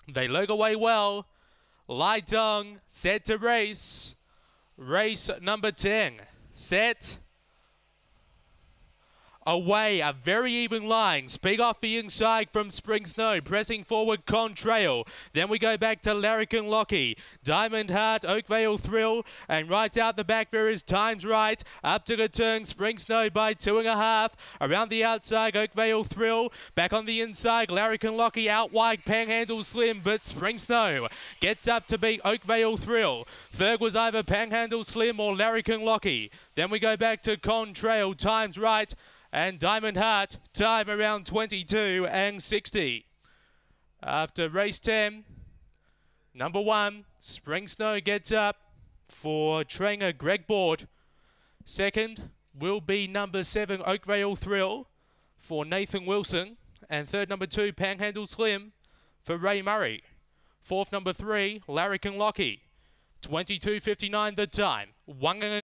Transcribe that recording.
They look away well. Lai Dong set to race. Race number 10. Set. Away, a very even line. Speed off the inside from Spring Snow. Pressing forward, Contrail. Then we go back to Larrikin Lockie. Diamond Heart, Oakvale Thrill. And right out the back there is Times Right. Up to the turn, Spring Snow by 2.5. Around the outside, Oakvale Thrill. Back on the inside, Larrikin Lockie out wide, Panhandle Slim. But Spring Snow gets up to beat Oakvale Thrill. Third was either Panhandle Slim or Larrikin Lockie. Then we go back to Contrail, Times Right. And Diamond Heart, time around 22 and 60. After race 10, number 1, Spring Snow gets up for trainer Greg Board. Second will be number 7, Oakvale Thrill for Nathan Wilson. And third, number 2, Panhandle Slim for Ray Murray. Fourth, number 3, Larrikin Lockie. 22.59 the time.